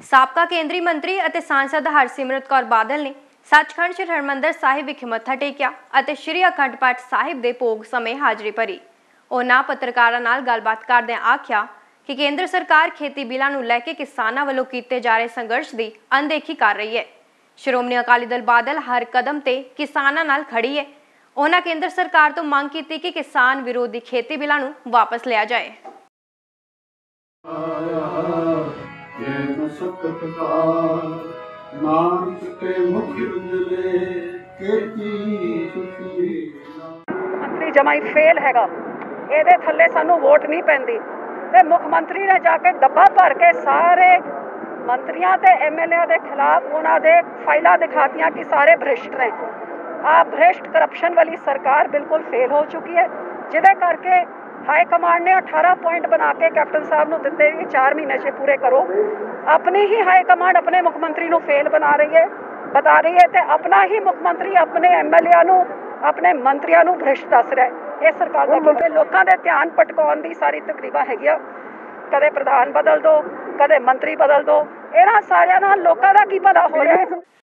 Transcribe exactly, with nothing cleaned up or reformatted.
ਸਾਬਕਾ ਕੇਂਦਰੀ ਮੰਤਰੀ ਅਤੇ ਸਾਂਸਦ ਹਰਸਿਮਰਤ ਕੌਰ ਬਾਦਲ ਨੇ ਸੱਚਖੰਡ ਸ੍ਰੀ ਹਰਿਮੰਦਰ ਸਾਹਿਬ ਵਿਖੇ ਮੱਥਾ ਟੇਕਿਆ ਅਤੇ ਸ੍ਰੀ ਅਖੰਡ ਪਾਠ ਸਾਹਿਬ ਦੇ ਭੋਗ ਸਮੇਂ ਹਾਜ਼ਰੀ ਭਰੀ। ਉਹਨਾਂ ਪੱਤਰਕਾਰਾਂ ਨਾਲ ਗੱਲਬਾਤ ਕਰਦਿਆਂ ਆਖਿਆ ਕਿ ਕੇਂਦਰ ਸਰਕਾਰ ਖੇਤੀ ਬਿੱਲਾਂ ਨੂੰ ਲੈ ਕੇ ਕਿਸਾਨਾਂ ਵੱਲੋਂ ਕੀਤੇ ਜਾ ਰਹੇ ਸੰਘਰਸ਼ ਦੀ ਅਣਦੇਖੀ ਕਰ ਰਹੀ ਹੈ। ਸ਼੍ਰੋਮਣੀ ਅਕਾਲੀ ਦਲ ਬਾਦਲ ਹਰ ਕਦਮ ਤੇ ਕਿਸਾਨਾਂ ਨਾਲ ਖੜੀ ਹੈ। ਉਹਨਾਂ ਕੇਂਦਰ ਸਰਕਾਰ ਤੋਂ ਮੰਗ ਕੀਤੀ ਕਿ ਕਿਸਾਨ ਵਿਰੋਧੀ ਖੇਤੀ ਬਿੱਲਾਂ ਨੂੰ ਵਾਪਸ ਲਿਆ ਜਾਏ। ਮੰਤਰੀ ਜਮਾਈ ਫੇਲ ਹੈਗਾ, ਇਹਦੇ ਥੱਲੇ ਸਾਨੂੰ ਵੋਟ ਨਹੀਂ ਪੈਂਦੀ ਤੇ ਮੁੱਖ ਮੰਤਰੀ ਨੇ ਜਾ ਕੇ ਡੱਬਾ ਭਰ ਕੇ ਸਾਰੇ ਮੰਤਰੀਆਂ ਤੇ ਐਮਐਲਏ ਦੇ ਖਿਲਾਫ ਉਹਨਾਂ ਦੇ ਫਾਈਲਾਂ ਦਿਖਾਤੀਆਂ ਕਿ ਸਾਰੇ ਭ੍ਰਿਸ਼ਟ ਨੇ। ਆ ਭ੍ਰਿਸ਼ਟ ਕਰਪਸ਼ਨ ਵਾਲੀ ਸਰਕਾਰ ਬਿਲਕੁਲ ਫੇਲ ਹੋ ਚੁੱਕੀ ਹੈ, ਜਿਹਦੇ ਕਰਕੇ ਹਾਈ ਕਮਾਂਡ ਨੇ अठारह ਪੁਆਇੰਟ ਬਣਾ ਕੇ ਕੈਪਟਨ ਸਾਹਿਬ ਨੂੰ ਦਿੱਤੇ ਕਿ ਚਾਰ ਮਹੀਨੇ 'ਚ ਪੂਰੇ ਕਰੋ। ਆਪਣੀ ਹੀ ਹਾਈ ਕਮਾਂਡ ਆਪਣੇ ਮੁੱਖ ਮੰਤਰੀ ਨੂੰ ਫੇਲ ਬਣਾ ਰਹੀ ਹੈ ਬਤਾ ਰਹੀ ਹੈ ਤੇ ਆਪਣਾ ਹੀ ਮੁੱਖ ਮੰਤਰੀ ਆਪਣੇ ਐਮਐਲਏ ਨੂੰ ਆਪਣੇ ਮੰਤਰੀਆਂ ਨੂੰ ਭ੍ਰਿਸ਼ਟ ਦੱਸ ਰਿਹਾ ਹੈ। ਇਹ ਸਰਕਾਰ ਦਾ ਲੋਕਾਂ ਦੇ ਧਿਆਨ ਭਟਕਾਉਣ ਦੀ ਸਾਰੀ ਤਕਰੀਬਾਂ ਹੈਗੀਆਂ। ਕਦੇ ਪ੍ਰਧਾਨ ਬਦਲ ਦੋ, ਕਦੇ ਮੰਤਰੀ ਬਦਲ ਦੋ, ਇਹਨਾਂ ਸਾਰਿਆਂ ਨਾਲ ਲੋਕਾਂ ਦਾ ਕੀ ਭਲਾ ਹੋ ਰਿਹਾ ਹੈ।